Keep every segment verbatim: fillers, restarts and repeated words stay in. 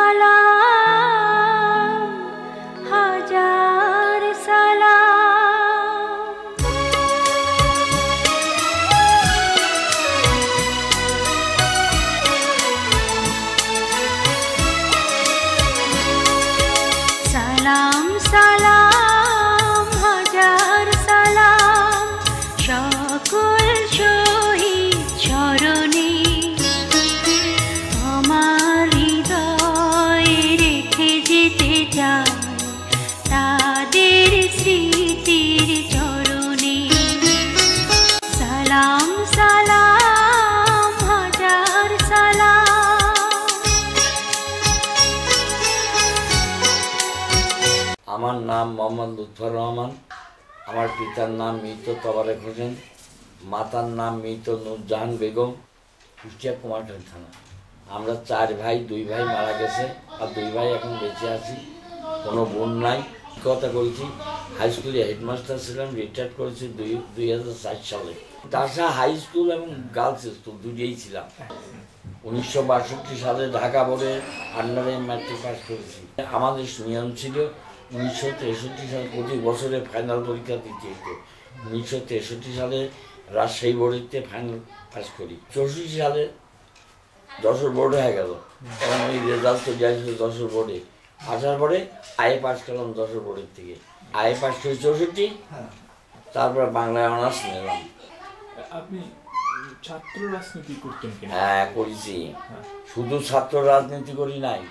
সালাম হাজার সালাম সালাম সালাম হাজার সালাম সকল শহীদ চরণে আমার হৃদয়ে রেখে যেতে চাই তাদের স্মৃতির চরণে সালাম সালাম হাজার সালাম। আমার নাম মোহাম্মদ লুৎফর রহমান। আমার পিতার নাম মৃত তবারেক হোসেন, মাতার নাম মৃত নূরজাহান বেগম, কুষ্টিয়া কুমারটুলি থানা। আমরা চার ভাই, দুই ভাই মারা গেছে আর দুই ভাই এখন বেঁচে আছি, কোনো বোন নাই। কথা করেছি, হাই স্কুলে হেডমাস্টার ছিলাম, রিটায়ার করেছি দুই দুই হাজার চার সালে। তাছাড়া হাই স্কুল এবং গার্লস স্কুল দুটোই ছিলাম। উনিশশো বাষট্টি সালে ঢাকা বোর্ডের আন্ডারে ম্যাট্রিক পাস করেছি। আমাদের নিয়ম ছিল উনিশশো তেষট্টি সালে প্রতি বছরে ফাইনাল পরীক্ষা দিতে হতো। উনিশশো তেষট্টি সালে রাজশাহী বোর্ডেতে ফাইনাল পাস করি। চৌষট্টি সালে যশোর বোর্ড হয়ে গেল, তখন ওই রেজাল্ট চলে আসলো যশোর বোর্ডে। আসার পরে আইএ পাস করলাম যশোর বোর্ডের থেকে। আইএ পাস করি চৌষট্টি, তারপরে বাংলায় অনার্স নিলাম। আপনি ছাত্র রাজনীতি করতেন কিনা? হ্যাঁ করেছি, শুধু ছাত্র রাজনীতি করি নাই,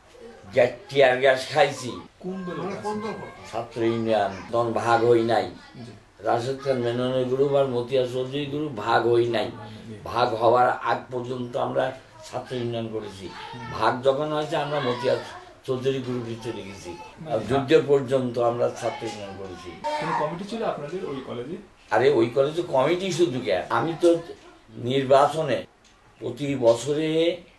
টিয়ার গ্যাস খাইছি। কোন দল? ছাত্র ইউনিয়ন। তখন ভাগ হই নাই, রাশেদ খান মেননের গ্রুপ আর মতিয়া চৌধুরী গ্রুপ ভাগ হই নাই। ভাগ হওয়ার আগ পর্যন্ত আমরা ছাত্র ইউনিয়ন করেছি। ভাগ যখন হয়েছে আমরা মতিয়া চৌধুরী গ্রুপে চলে গেছি। আর যুদ্ধ পর্যন্ত আমরা ছাত্র ইউনিয়ন করেছি। কোন কমিটি ছিল আপনাদের ওই কলেজে? আরে ওই কলেজে কমিটি শুধু কে, আমি তো নির্বাচনে প্রতি বছরে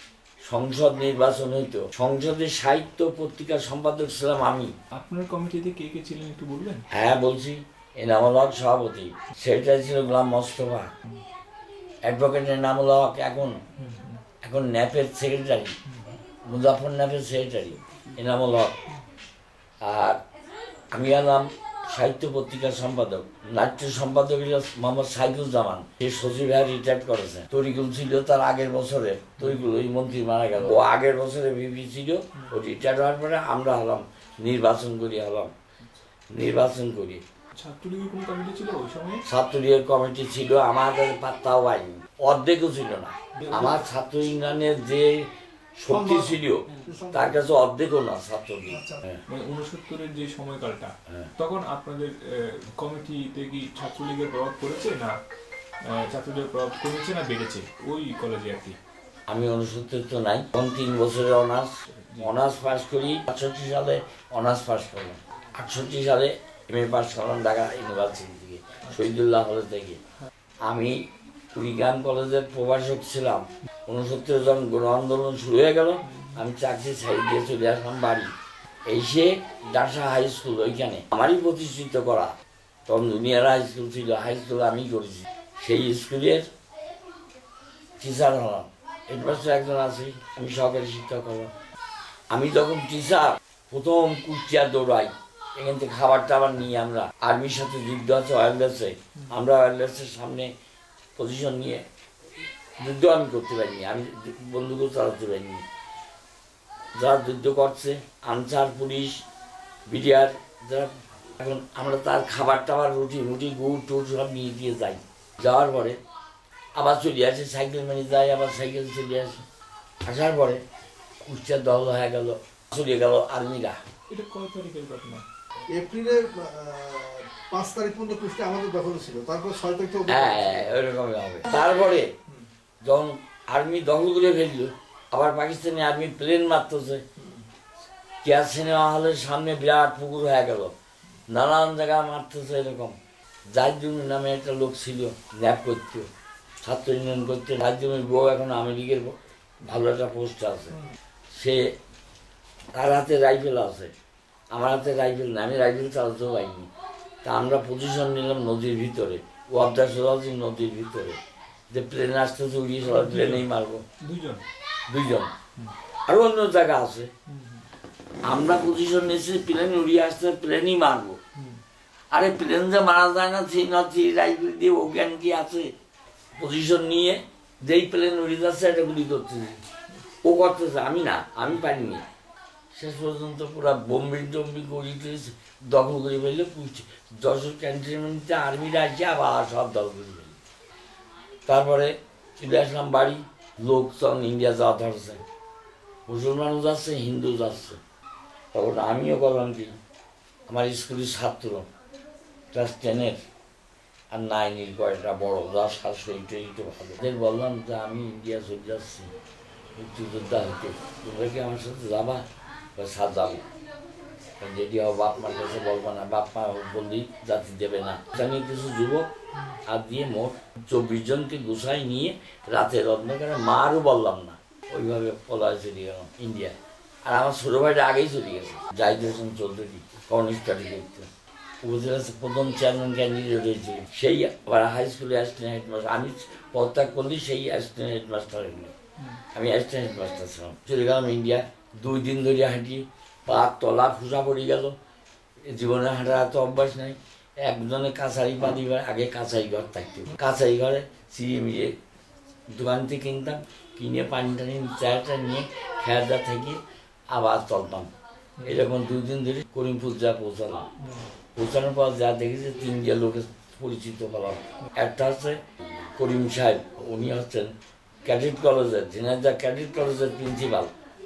সংসদ নির্বাচন হইতো, সংসদের সাহিত্য পত্রিকার সম্পাদক ছিলাম আমি। আপনার কমিটিতে কে কে ছিলেন একটু বলবেন? হ্যাঁ বলছি, এনামুল হক সভাপতি, সেক্রেটারি ছিল গোলাম মোস্তফা, অ্যাডভোকেট এনামুল হক এখন এখন ন্যাপের সেক্রেটারি, মুজাফর ন্যাপের সেক্রেটারি এনামুল হক। আর আমি এলাম সাহিত্য পত্রিকার সম্পাদক। নাট্য সম্পাদক মোহাম্মদ সাইদুজ্জামান, সে সচিব হয়ে রিটায়ার করেছে। তরিকুল ছিল তার আগের বছরে, তরিকুল ওই মন্ত্রী মারা গেল, ও আগের বছরে ভিপি ছিল। ও রিটায়ার হওয়ার পরে আমরা হলাম নির্বাচন করি হলাম নির্বাচন করি। ছাত্রলীগের কোন কমিটি ছিল ওই সময়? ছাত্রলীগের কমিটি ছিল, আমাদের পাত্তাও পাইনি, অর্ধেকও ছিল না। আমার ছাত্র ইউনিয়নের যে শক্তি ছিল তার কাছে অর্ধেকও না ছাত্রলীগ। মানে উনসত্তরের যে সময়কালটা, তখন আপনাদের কমিটিতে কি ছাত্রলীগের প্রভাব পড়েছে, না ছাত্রলীগের প্রভাব কমেছে না বেড়েছে ওই কলেজে আর কি? আমি উনসত্তর তো নাই, তখন তিন বছরের অনার্স অনার্স পাস করি। আটষট্টি সালে অনার্স পাস করলাম, আটষট্টি সালে এম এ পাস করলাম ঢাকা ইউনিভার্সিটি থেকে, শহীদুল্লাহ হল থেকে। আমি কুড়িগ্রাম কলেজের প্রভাষক ছিলাম। উনসত্তর জন গণ আন্দোলন শুরু হয়ে গেল, আমি চাকরি ছাড়ি দিয়ে চলে আসলাম বাড়ি। এসে ডাসা হাই স্কুল ওইখানে আমারই প্রতিষ্ঠিত করা, তখন জুনিয়র হাই স্কুল ছিল, হাই স্কুল আমি করেছি। সেই স্কুলের টিচার হলাম, হেডমাস্টার একজন আছে, আমি সহকারী শিক্ষক হলাম। আমি যখন টিচার, প্রথম কুষ্টিয়া দৌড়াই, এখান থেকে খাবার টাবার নিয়ে আমরা আর্মির সাথে যুদ্ধ আছে ওয়্যারলেসে, আমরা ওয়্যারলেসের সামনে পজিশন নিয়ে যুদ্ধ আমি করতে পারিনি, আমি বন্দুকও চালাতে পারিনি। যারা যুদ্ধ করছে আনসার, পুলিশ, বিডিআর, যারা, এখন আমরা তার খাবার টাবার, রুটি রুটি গুড় টুড় সব নিয়ে দিয়ে যাই। যাওয়ার পরে আবার চলে আসে, সাইকেল মেনে যাই, আবার সাইকেল চলে আসে। আসার পরে কুষ্টিয়ার দল হয়ে গেল, চলে গেল আর্মিরা। এটা কত তারিখের ঘটনা? এপ্রিলের পাঁচ তারিখ পর্যন্ত কুষ্টিয়া আমাদের দখলে ছিল, তারপর ছয় তারিখ। হ্যাঁ ওইরকমই হবে। তারপরে যখন আর্মি দখল করে ফেললো, আবার পাকিস্তানি আর্মি প্লেন মারতেছে, কেয়ার সিনেমা হলের সামনে বিরাট পুকুর হয়ে গেল, নানান জায়গায় মারতেছে। এরকম জাহিদুল নামে একটা লোক ছিল, ন্যাপ করতো, ছাত্র ইউনিয়ন করতে। জাহিদুলের বউ এখন আমেরিকার ভালো একটা পোস্ট আছে, সে তার হাতে রাইফেল আছে, আমার হাতে রাইফেল না, আমি রাইফেল চালাতেও পাইনি। তা আমরা পজিশন নিলাম নদীর ভিতরে, ও অবদার সোলাজি নদীর ভিতরে, যে প্লেন আসতেছে উড়িয়ে সবাই প্লেনেই মারবো। দুইজন দুইজন আরও অন্য জায়গা আছে। আমরা পজিশন নিয়েছি প্লেন উড়িয়ে আসতে প্লেনই মারবো। আরে প্লেন যে মারা যায় না, থ্রি নট থ্রি রাইফেল দিয়ে অজ্ঞান কি আছে? পজিশন নিয়ে যেই প্লেন উড়ে যাচ্ছে এটা গুলি করতেছি, ও করতেছে, আমি না, আমি পারিনি। শেষ পর্যন্ত পুরো বোম্বিং টম্বিং করিতে দখল করে ফেললে যশোর ক্যান্টনমেন্টে আর্মিরা আসছে আবার সব দখল করে ফেলল। তারপরে চলে আসলাম বাড়ি, লোক তখন ইন্ডিয়া যাওয়া ধরছে, মুসলমানও যাচ্ছে, হিন্দু যাচ্ছে। তখন আমিও বললাম কি, আমার স্কুলের ছাত্র ক্লাস টেনের আর নাইনের কয়েকটা বড় যা শাশুড়িটা একটু ভালো, ওদের বললাম যে আমি ইন্ডিয়া চলে যাচ্ছি মুক্তিযোদ্ধা হইতে, তোমরা কি আমার সাথে যাবা? সাথ যাবো, যেটি হবে বাপ মার কাছে বলবো না, বাপ মা বললেই জাতি দেবে না। জানি কিছু যুবক আর দিয়ে মোট চব্বিশ জনকে গুছাই নিয়ে রাতের অন্ধকারে, মারও বললাম না, ওইভাবে পলায় চলে গেলাম ইন্ডিয়া। আর আমার ছোটো ভাইটা আগেই চলে গেছে, জাহিদ হোসেন চৌধুরী, কমিউনিস্ট পার্টি করতে, উপজেলা প্রথম চেয়ারম্যান ক্যান্ডিডেট হয়েছিল। সেই আবার হাই স্কুলে অ্যাসিস্ট্যান্ট হেডমাস্টার, আমি পদত্যাগ করলি সেই অ্যাসিস্ট্যান্ট হেডমাস্টার হইল, আমি অ্যাসিস্ট্যান্ট হেডমাস্টার ছিলাম। চলে গেলাম ইন্ডিয়া, দুই দিন ধরে হাঁটি, পা তলা ফুসা পড়ে গেল, জীবনে হাঁটার এত অভ্যাস নাই। একজনে কাছারি পাতি ঘর, আগে কাছারি ঘর থাকতো, কাছারি ঘরে সিএমিয়ে দোকান থেকে কিনতাম, কিনে পানি টানি চাটা নিয়ে খেয়াদা থেকে আবার চলতাম। এরকম দুই দিন ধরে করিমপুর যা পৌঁছালাম। পৌঁছানোর পর যা দেখেছি তিনটে লোকের পরিচিত হলাম। একটা হচ্ছে করিম সাহেব, উনি হচ্ছেন ক্যাডেট কলেজের, ঝিনাইদহ ক্যাডেট কলেজের প্রিন্সিপাল,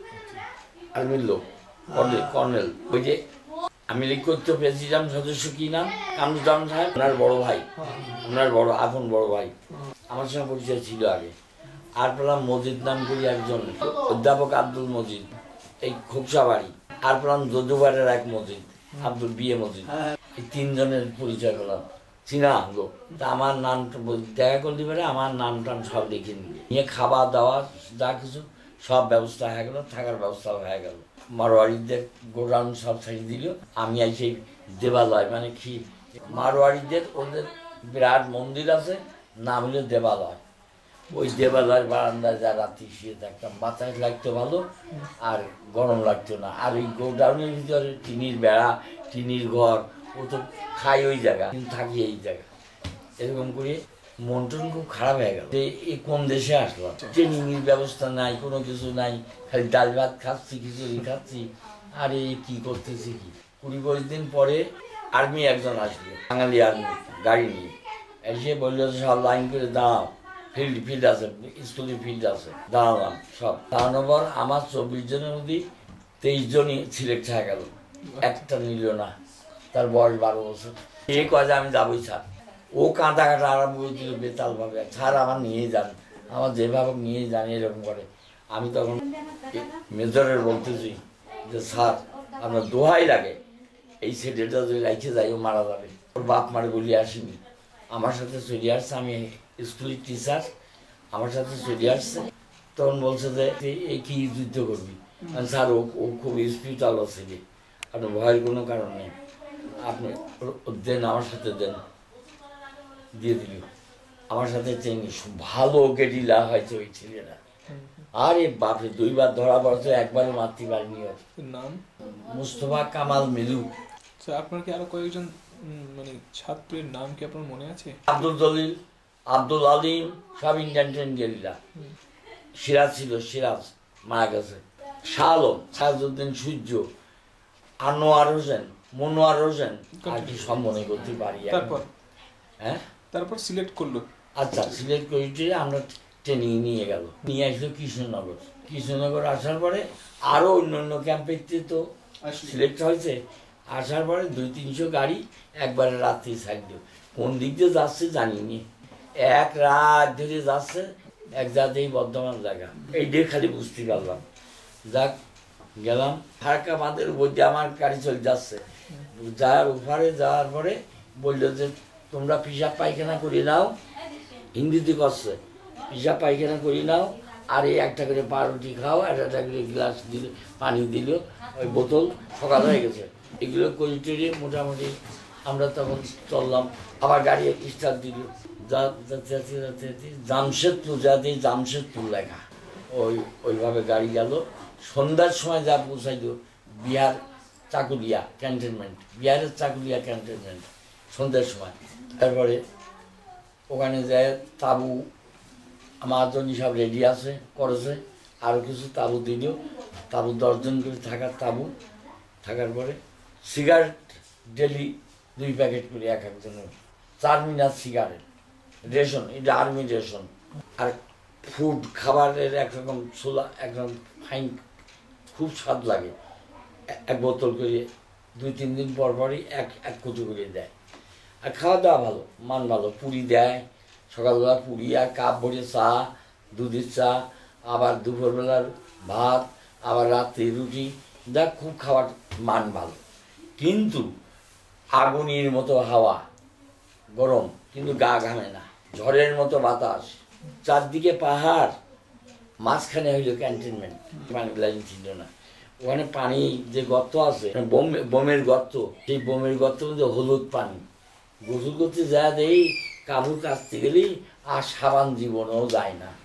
আর্মির লোক, কর্নেল কর্নেল ওই যে আমি লিখ করতে প্রেসিডেন্ট সদস্য কি নাম, কামরুজ্জামান সাহেব, ওনার বড় ভাই, ওনার বড় আপন বড় ভাই, আমার সঙ্গে পরিচয় ছিল আগে। আর পেলাম মজিদ নাম করি একজন অধ্যাপক আব্দুল মজিদ, এই খোকসা বাড়ি। আর পেলাম যদুবারের এক মজিদ, আব্দুল বিয়ে মজিদ। এই তিনজনের পরিচয় পেলাম, চিনা লোক। তা আমার নাম দেখা করতে পারে, আমার নাম টান সব লিখে নিয়ে খাওয়া দাওয়া যা কিছু সব ব্যবস্থা হয়ে গেল, থাকার ব্যবস্থা হয়ে গেল। মারোয়ারিদের গোডাউন সব ছাড়িয়ে দিল। আমি এই সেই দেবালয়, মানে কি মারোয়ারিদের ওদের বিরাট মন্দির আছে, নাম হলো দেবালয়। ওই দেবালয়ের বারান্দায় যা রাত্রি শুয়ে থাকতাম, বাতাস লাগতো ভালো আর গরম লাগতো না। আর ওই গোডাউনের ভিতরে টিনির বেড়া, টিনির ঘর, ও তো খাই ওই জায়গা, কিন্তু থাকি এই জায়গা। এরকম করে মন টন খুব খারাপ হয়ে গেল, এই কোন দেশে আসলাম, ট্রেনিংয়ের ব্যবস্থা নাই, কোনো কিছু নাই, খালি ডাল ভাত খাচ্ছি, খিচুড়ি খাচ্ছি, আর এই কী করতেছি কি। কুড়ি পঁচিশ দিন পরে আর্মি একজন আসলো, বাঙালি আর্মি, গাড়ি নিয়ে এসে বললো সব লাইন করে দাঁড়াও, ফিল্ড ফিল্ড আছে, স্কুলের ফিল্ড আছে, দাঁড়ালাম সব। দাঁড়ানোর পর আমার চব্বিশ জনের মধ্যে তেইশ জনই সিলেক্ট হয়ে গেল, একটা নিল না, তার বয়স বারো বছর। এ কয় যে আমি যাবোই স্যার, ও কাঁদা কাটা আরম্ভ করে দিল বেতালভাবে, স্যার আমার নিয়ে যান, আমার যেভাবে নিয়ে যান, এরকম করে। আমি তখন মেজরের বলতেছি যে স্যার আপনার দোহাই লাগে, এই ছেলেটা যদি রাইখে যাই ও মারা যাবে। ওর বাপ মারে বলি আসেনি, আমার সাথে চলে আসছে, আমি স্কুলের টিচার, আমার সাথে চলে আসছে। তখন বলছে যে এই কী যুদ্ধ করবি? স্যার ও ও খুব স্পিরিচুয়াল ছেলে, আপনার ভয়ের কোনো কারণ নেই, আপনি দেন, আমার সাথে দেন। দিয়ে দিল, আমার সাথে চেনি, ভালো গেডিলা হয়েছে ওই ছেলেরা। আরে বাপরে, দুইবার ধরা পড়েছে, একবারও মারতে পারিনি। ওর নাম মুস্তফা কামাল মিলু। আপনার কি আরো কয়েকজন মানে ছাত্রের নাম কি আপনার মনে আছে? আব্দুল জলিল, আব্দুল আলিম, সব ইন্ডিয়ান ট্রেন গেলিরা। সিরাজ ছিল, সিরাজ মারা গেছে। শাহ আলম, সাজউদ্দিন সূর্য, আনোয়ার হোসেন, মনোয়ার হোসেন, আর কি সব মনে করতে পারি। তারপর হ্যাঁ, তারপর সিলেক্ট করলো। আচ্ছা, সিলেক্ট করে আমরা ট্রেনিং নিয়ে গেল, নিয়ে আসলো কৃষ্ণনগর। কৃষ্ণনগর আসার পরে আরও অন্য অন্য ক্যাম্পের তো সিলেক্ট হয়েছে। আসার পরে দুই তিনশো গাড়ি একবারে রাত্রি ছাড়ল। কোন দিক দিয়ে যাচ্ছে জানিনি, এক রাত ধরে যাচ্ছে, এক জাতেই বর্ধমান জায়গা, এই দিয়ে খালি বুঝতে পারলাম। যাক গেলাম, ফারাক্কা বাঁধের উপর দিয়ে আমার গাড়ি চলে যাচ্ছে। যাওয়ার উপরে যাওয়ার পরে বললো যে তোমরা পিসাব পায়খানা করে নাও, হিন্দিতে করছে, পিসাব পায়খানা করে নাও, আর এই একটা করে পাউরুটি খাও, আর একটা করে গ্লাস দিল, পানি দিল, ওই বোতল, সকাল হয়ে গেছে। এগুলো করে টেরে মোটামুটি আমরা তখন চললাম। আবার গাড়ি স্টার্ট দিল, যাতে যাতে জামশেদপুর, যাতে জামশেদপুর লেখা, ওই ওইভাবে গাড়ি গেল। সন্ধ্যার সময় যা পৌঁছাইল বিহার চাকুলিয়া ক্যান্টনমেন্ট, বিহারের চাকুলিয়া ক্যান্টনমেন্ট সন্ধ্যার সময়। তারপরে ওখানে যায় তাঁবু, আমার জন্য সব রেডি আছে করেছে, আরও কিছু তাঁবু দিল, তাঁবু দশজন করে থাকার তাঁবু। থাকার পরে সিগারেট ডেলি দুই প্যাকেট করে এক একজনের, চার মিনার সিগারেট, রেশন, এটা আর্মি রেশন। আর ফুড খাবারের একরকম ছোলা, একরকম ফাইন, খুব স্বাদ লাগে। এক বোতল করে দুই তিন দিন পর পরই এক এক কুচু করে দেয়। আর খাওয়া দাওয়া ভালো, মান ভালো, পুরি দেয় সকালবেলা, পুরি আর কাপ ভরে চা, দুধের চা, আবার দুপুরবেলার ভাত, আবার রাত্রে রুটি, দেখ খুব খাওয়ার মান ভালো। কিন্তু আগুনের মতো হাওয়া, গরম, কিন্তু গা ঘামে না, ঝড়ের মতো বাতাস, চারদিকে পাহাড়, মাঝখানে হইল ক্যান্টনমেন্ট, পানি লাইন ছিল না। ওখানে পানি যে গর্ত আছে, বোমের গর্ত, সেই বোমের গর্ত মধ্যে হলুদ পানি, গোসল করতে যা দেই, কাপড় কাচতে গেলেই আর সাবান জীবনেও যায় না,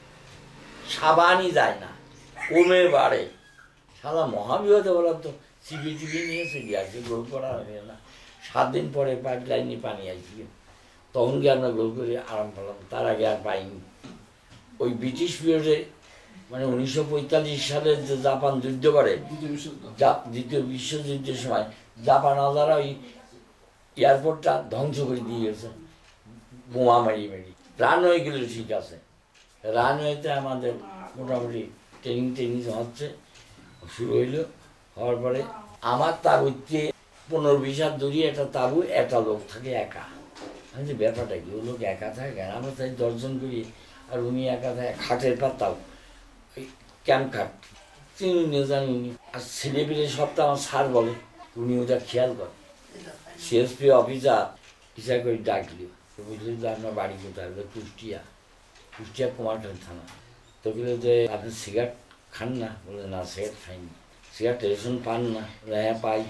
সাবানই যায় না, কমে বাড়ে। সারা মহাবিপদে বলার তো চিপি চিপি নিয়ে চলে আসছে, গোল করা হবে না। সাত দিন পরে পাইপ লাইনে পানি আসবে, তখন গিয়ে আমরা গোল করে আরাম পেলাম, তার আগে আর পাইনি। ওই ব্রিটিশ পিরিয়ডে মানে উনিশশো পঁয়তাল্লিশ সালে যে জাপান যুদ্ধ করে, দ্বিতীয় বিশ্বযুদ্ধের সময় জাপান আলাদা ওই এয়ারপোর্টটা ধ্বংস করে দিয়ে গেছে বোমা মারি মারি। রানওয়েগুলো ঠিক আছে, রানওয়েতে আমাদের মোটামুটি ট্রেনিং ট্রেনিং হচ্ছে, শুরু হইলো। হওয়ার পরে আমার তাবুতে পনেরো বিশ হাত দূরে একটা তাবু, একটা লোক থাকে একা। আমি যে ব্যাপারটা কি, ও লোক একা থাকে, আমরা তাই দর্জন করি, আর উনি একা থাকে, খাটের পাতাও ওই ক্যাম্প খাট, চিনি নিয়ে জানি উনি। আর ছেলে পেলে সব তো আমার স্যার বলে, উনি ওটা খেয়াল করে। সিএসপি অফিসার হিসাব করে ডাকলি, বুঝলি তো আপনার বাড়ি কোথায়, কুষ্টিয়া, কুষ্টিয়া কুমারখান থানা। তো বলে যে আপনি সিগারেট খান না? বলে না, সিগারেট খাইনি। সিগারেট রেশন পান না? হ্যাঁ পাই।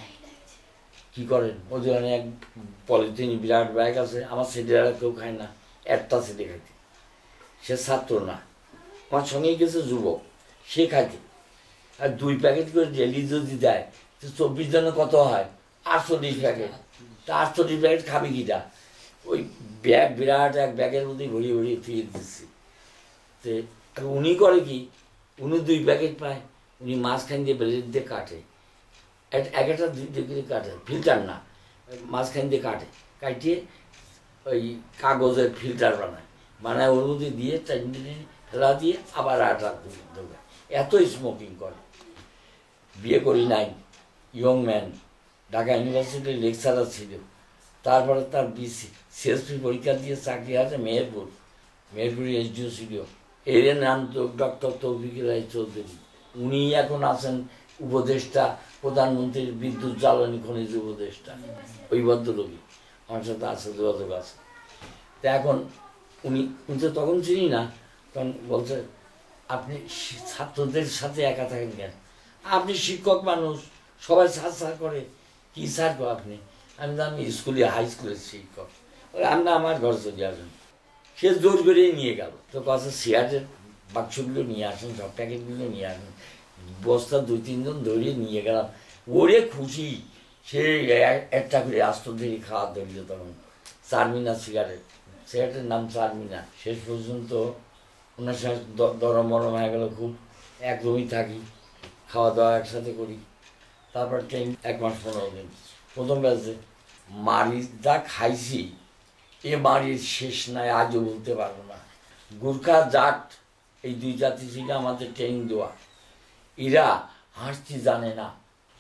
কী করেন? ওদের এক পলিথিন বিরাট ব্যাগ আছে, আমার ছেলেরা কেউ খায় না, একটা ছেলে খাইতে, সে ছাত্র না, আমার সঙ্গেই গেছে যুবক, সে খাইতে। আর দুই প্যাকেট করে ডেলি যদি দেয় তো চব্বিশ জনে কত হয়? আটচল্লিশ প্যাকেট। তা আটচল্লিশ প্যাকেট খাবি কিটা? ওই ব্যাগ বিরাট এক ব্যাগের মধ্যে ভরিয়ে ভরিয়ে ফিরে দিচ্ছি। তো আর উনি করে কি, উনি দুই প্যাকেট পায়, উনি মাঝখান দিয়ে ব্লেড দিয়ে কাটে, এক একটা দুই দিয়ে কাটে, ফিল্টার না, মাঝখান দিয়ে কাটে, কাটিয়ে ওই কাগজের ফিল্টার বানায়, বানায় ওর মধ্যে দিয়ে টাইনে ফেলা দিয়ে আবার আটা দেবে। এত স্মোকিং করে। বিয়ে করি নাই, ইয়ং ম্যান, ঢাকা ইউনিভার্সিটির লেকচারার ছিল। তারপরে তার বিসি সিএসপি পরীক্ষা দিয়ে চাকরি আছে মেহেরপুর, মেহেরপুরে এসডিও ছিল। এর নাম তো ডক্টর তৌফিকুর রায় চৌধুরী। উনি এখন আছেন উপদেষ্টা, প্রধানমন্ত্রীর বিদ্যুৎ জ্বালানি খনিজ উপদেষ্টা, ওই ভদ্রলোকই আমার সাথে আছে, যোগাযোগ আছে। তা এখন উনি উনি তো তখন চিনি না, তখন বলছে আপনি ছাত্রদের সাথে একা থাকেন কেন? আপনি শিক্ষক মানুষ, সবাই সার সার করে, কী সার কো আপনি? আমি তো আমি স্কুলে, হাই স্কুলের শিক্ষক। আমরা আমার ঘর চলে আসেন। সে জোর করে নিয়ে গেল, তো কথা সিগারেটের বাক্সগুলো নিয়ে আসেন, সব প্যাকেটগুলো নিয়ে আসেন, বস্তা দুই তিনজন ধরিয়ে নিয়ে গেলাম। ওরে খুশি, সে একটা করে আস্ত ধরে খাওয়া ধরল। তখন চারমিনা সিগারেট, সিগারেটের নাম চারমিনা। শেষ পর্যন্ত ওনার সাথে দরম মরম হয়ে গেল খুব, একদমই থাকি, খাওয়া দাওয়া একসাথে করি। তারপর ট্রেন এক মাস পনেরো দিন প্রথম ব্যাচে মারি যা খাইছি, এ মারির শেষ নাই, আজও বলতে পারবো না। গুর্খা জাট এই দুই জাতি ছিল আমাদের ট্রেনিং দেওয়া। এরা হাসতে জানে না,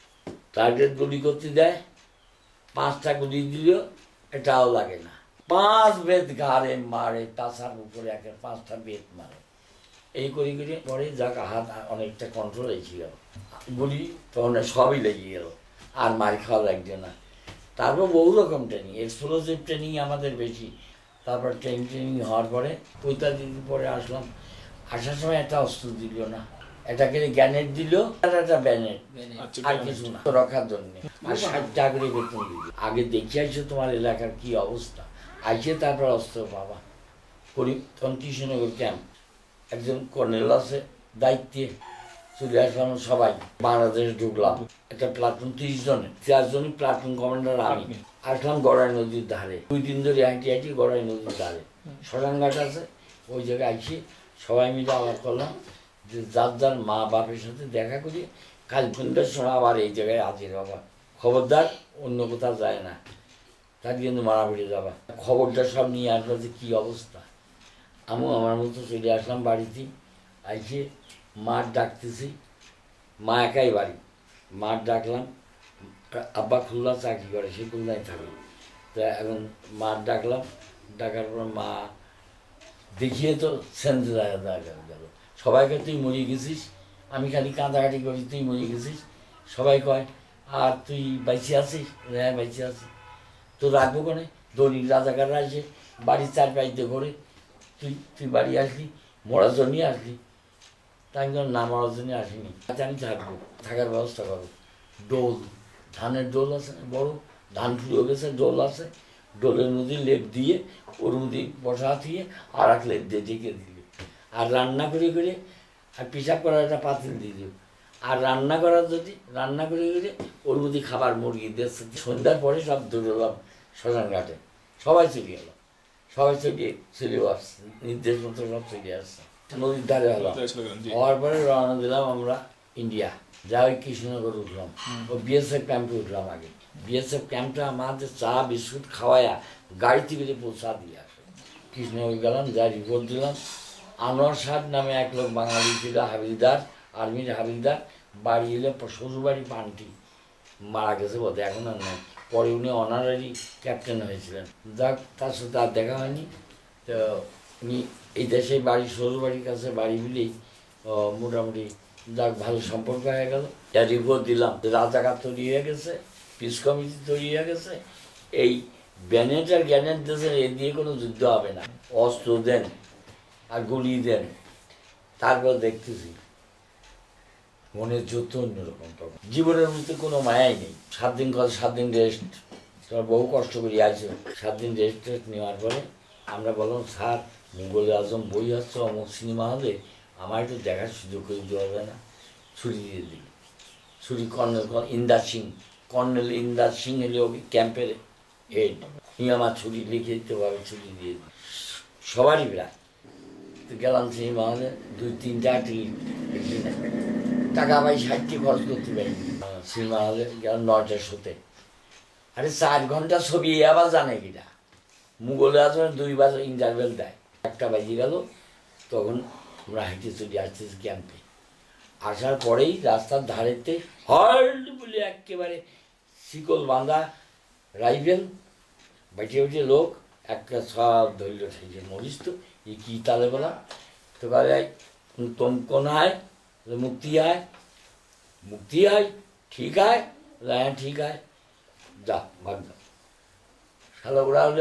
টার্গেট গুলি করতে দেয়, পাঁচটা গুলি দিল এটাও লাগে না, পাঁচ বেত ঘাড়ে মারে, তাছার উপরে একের পাঁচটা বেত মারে। এই করি করে পরে যাক হাত অনেকটা কন্ট্রোল এসে গেল, গুলি তখন সবই লেগে গেল, আর মার খাওয়া লাগছে না। তারপর বহু রকম ট্রেনিং, এক্সপ্লোসিভ ট্রেনিং আমাদের বেশি। তারপর ট্রেনিং ট্রেনিং হওয়ার পরে পঁয়তাল্লিশ দিন পরে আসলাম। আসার সময় একটা অস্ত্র দিল না, এটাকে গ্যানেট দিল আর একটা ব্যানেট, আর কিছু না, রক্ষার জন্য। আর ষাট টাকা করে বেতন দিল। আগে দেখে আসছো তোমার এলাকার কি অবস্থা, আইসে তারপর অস্ত্র পাবা। করি তখন কৃষ্ণনগর ক্যাম্প, একজন কর্নেল আছে দায়িত্বে, চলে আসলাম সবাই, বাংলাদেশ ঢুকলাম। একটা প্লাটুন তিরিশ জনের, চারজনই প্লাটুন কমান্ডার আমি। আসলাম গড়াই নদীর ধারে, দুই দিন ধরে হাঁটি হাঁটি গড়াই নদীর ধারে শ্মশানঘাট আছে, ওই জায়গায় আসি সবাই মিলে আলাপ করলাম যে যার যার মা বাপের সাথে দেখা করি, কাল সন্ধ্যার সময় আবার এই জায়গায় হাজির হবা, খবরদার অন্য কোথাও যায় না, তাকে কিন্তু মারা পড়ে যাবা। খবরটা সব নিয়ে আসলো যে কী অবস্থা। আমিও আমার মতো চলে আসলাম বাড়িতে, আইসে মাঠ ডাকতেছি, মা একাই বাড়ি, মাঠ ডাকলাম, আব্বা খুলনা চাকরি করে, সে খুলনায় থাকে। তা এখন মাঠ ডাকলাম, ডাকার পর মা দেখিয়ে তো সেন্সে দেখা গেল, সবাইকে তুই মরে গেছিস, আমি খালি কাঁদাকাটি করি তুই মরে গেছিস, সবাই কয় আর তুই বাইচে আছিস, হ্যাঁ বাইচে আছিস, তো রাখবো কোনে, দৈনিক রাজাকাররা আসে বাড়ির চার পাইতে করে, তুই তুই বাড়ি আসলি মরার জন্যই আসলি, তাই না মরার জন্যই আসিনি, আচ্ছা আমি থাকবো, থাকার ব্যবস্থা করো। ডোল, ধানের ডোল আছে বড়, ধান ফুলে গেছে, ডোল আছে, ডোলের মধ্যে লেপ দিয়ে ওর মধ্যে বসা দিয়ে আর এক লেপ দিয়ে ঢেকে দিল, আর রান্না করে করে আর পিসাব করার একটা পাতিল দিয়ে দিল, আর রান্না করার যদি রান্না করে করে ওর মধ্যে খাবার মুরগি দিয়েছে। সন্ধ্যার পরে সব দৌড়লাম শ্মশান ঘাটে, সবাই চলে গেল, সবাই চলে চলেও আসছে, নির্দেশ মতো সব চলে আসছে। নদীর ধারে হলাম, হওয়ার পরে রওনা দিলাম আমরা ইন্ডিয়া, যা ওই কৃষ্ণনগর উঠলাম, ও বিএসএফ ক্যাম্পে উঠলাম। আগে বিএসএফ ক্যাম্পটা আমাদের চা বিস্কুট খাওয়াইয়া গাড়িতে করে পৌঁছা দিয়ে আসে। কৃষ্ণনগর গেলাম, যা রিপোর্ট দিলাম। আনোয়ার সাহেব নামে এক লোক বাঙালি ছিল, হাবিলদার, আর্মির হাবিলদার, বাড়ি এলে শ্বশুরবাড়ি পান্টি, মারা গেছে বোধ, এখন আর নয়, পরে উনি অনারারি ক্যাপ্টেন হয়েছিলেন। যাক, তার সাথে আর দেখা হয়নি। তো উনি এই দেশে বাড়ি, শ্বশুরবাড়ির কাছে বাড়ি মিলেই মোটামুটি যাক ভালো সম্পর্ক হয়ে গেল। যা রিপোর্ট দিলাম, রাজাকার তৈরি হয়ে গেছে, পিস কমিটি তৈরি হয়ে গেছে, এই ব্যানেট আর গ্যানেট দেশের এ দিয়ে কোনো যুদ্ধ হবে না, অস্ত্র দেন আর গুলি দেন। তারপর দেখতেছি মনের যত অন্যরকম, তখন জীবনের মধ্যে কোনো মায়াই নেই। সাত দিন কথা, সাত দিন রেস্ট, তোমার বহু কষ্ট করে আছে, সাত দিন রেস্ট টেস্ট নেওয়ার পরে আমরা বললাম স্যার মুঘল আজম বই আসছে অমুক সিনেমা হলে, আমার একটু দেখার সুযোগ করে দেওয়া যায় না, ছুটি দিয়ে দিই। ছুটি কর্নেল ইন্দার সিং, কর্নেল ইন্দার সিং এলে ওকে ক্যাম্পের হেড, উনি আমার ছুটি লিখে দিতে পারবে, ছুটি দিয়ে দিই সবারই প্রায়। তো গেলাম সিনেমা হলে, দুই তিনটা টিকিট, টাকা পাই ষাটটি খরচ করতে পারিনি। সিনেমা হলে গেলাম নয়টার শোতে, আরে চার ঘন্টা ছবি আবার জানে কিনা, মুঘলে আজমের দুই বাজে ইন্টারভেল দেয়, একটা বাজে গেল, তখন আমরা হাইটে চলে আসতেছি ক্যাম্পে। আসার পরেই রাস্তার ধারেতে হল্ড বলে একেবারে শিকল বাঁধা রাইফেল, বাইটে বাইটে লোক একটা সব ধরল, সেই মরিস তো এই কী তালে বলা, তো বলে তুম কোন আয়, মুক্তি আয়, মুক্তি আয়, ঠিক আয়, হ্যাঁ ঠিক আয়, যা ভাগ যা। শালা ওরা হলে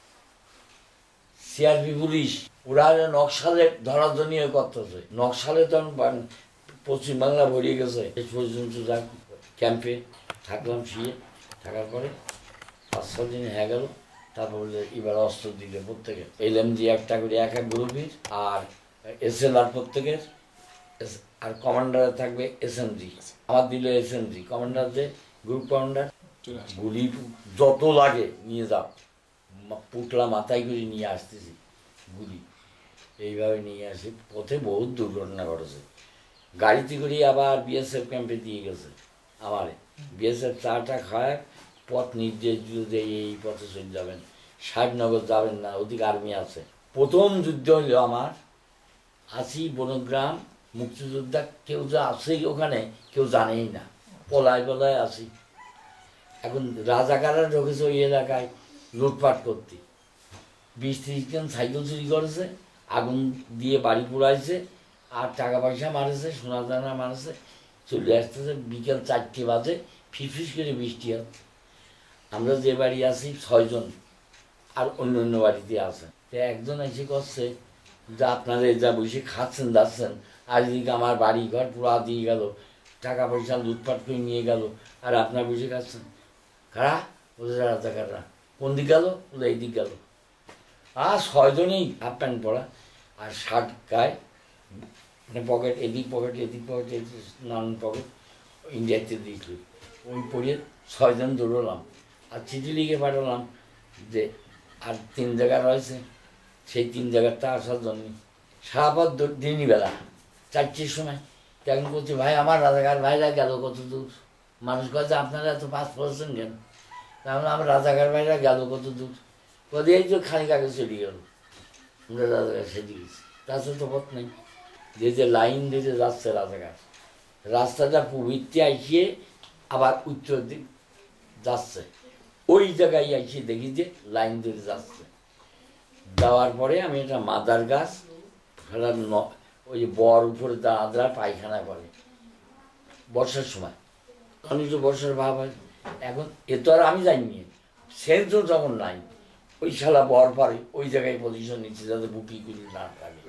সিআরপি পুলিশ, ওরা হলে নকশালে ধরার জন্য করতেছে, নকশালে তো পশ্চিমবাংলা ভরিয়ে গেছে। শেষ পর্যন্ত যাক ক্যাম্পে থাকলাম, শুয়ে থাকার পরে পাঁচ ছ দিন হয়ে গেল। তারপর বললে এবার অস্ত্র দিলে প্রত্যেকে, এল এম জি একটা করে এক এক গ্রুপের, আর এস এল আর প্রত্যেকের, আর কমান্ডারে থাকবে এস এম জি, আমার দিল এস এম জি, কমান্ডার যে গ্রুপ কমান্ডার, গুলি যত লাগে নিয়ে যাও, পুটলা মাথায় করে নিয়ে আসতেছি গুলি, এইভাবে নিয়ে আসি। পথে বহুত দুর্ঘটনা ঘটেছে, গাড়িতে করে আবার বিএসএফ ক্যাম্পে দিয়ে গেছে আমারে, বিএসএফ চাটা খায়, পথ নির্দেশ দিয়ে এই পথে চলে যাবেন, সাহেবনগর যাবেন না, ওদিকে আর্মি আছে। প্রথম যুদ্ধ হইল আমার আশি বনগ্রাম, মুক্তিযোদ্ধা কেউ যা আছে ওখানে কেউ জানেই না, পলায় পলায় আসি। এখন রাজাকাররা ঢুকেছে ওই এলাকায় লুটপাট করতে, বিশ ত্রিশ জন সাইকেল চুরি করেছে, আগুন দিয়ে বাড়ি পোড়াইছে, আর টাকা পয়সা মারেছে, সোনা দানা মারেছে। চলে আসতেছে বিকেল চারটে বাজে, ফিসফিস করে বৃষ্টি হচ্ছে। আমরা যে বাড়ি আছি ছয়জন, আর অন্য অন্য বাড়িতে আছেন। তো একজন এসে করছে যে আপনারা যা বসে খাচ্ছেন যাচ্ছেন, আর এদিকে আমার বাড়ি ঘর পুরা দিয়ে গেল, টাকা পয়সা লুটপাট করে নিয়ে গেল, আর আপনার বসে খাচ্ছেন। কারা? বলে রাজাকাররা। কোন দিক গেল? বলে এই দিক গেল। আর ছয়জনেই হাফ প্যান্ট পরা আর শার্ট গায়ে, মানে পকেট এদিক পকেট এদিক পকেট এদিক নানান পকেট ইন্ডিয়াতে দিয়েছিল। ওই পড়ে ছয়জন দৌড়লাম আর চিঠি লিখে পাঠালাম যে আর তিন জায়গা রয়েছে, সেই তিন জায়গাটা আসার জন্য সারাপথ দিনই বেলা চারটের সময় তখন বলছি ভাই আমার রাজাকার ভাইরা গেল কত দূর, মানুষ কাছে আপনারা এত পাস পড়ছেন কেন, তাহলে আমার রাজাকার ভাইরা গেল কত দূর, বলে এই তো খানিক আগে চলে গেল, আমরা রাজাকার সেদিকে গেছি, তাছাড়া তো পথ নেই। যে যে লাইন দিয়ে যাচ্ছে রাজাকার, রাস্তাটা পবিত্রে আসিয়ে আবার উত্তর দিক যাচ্ছে, ওই জায়গায় এসে দেখি যে লাইন ধরে যাচ্ছে। যাওয়ার পরে আমি একটা মাদার গাছ ফেলার ন ওই যে বর উপরে দাঁড়া পায়খানা করে বর্ষার সময়, তখন তো বর্ষার ভাব হয়। এখন এ তো আর আমি জানি সেন্সও যখন নাই, ওই শালা বর পারে ওই জায়গায় পজিশন নিচ্ছে যাতে বুকি গুলি না থাকে।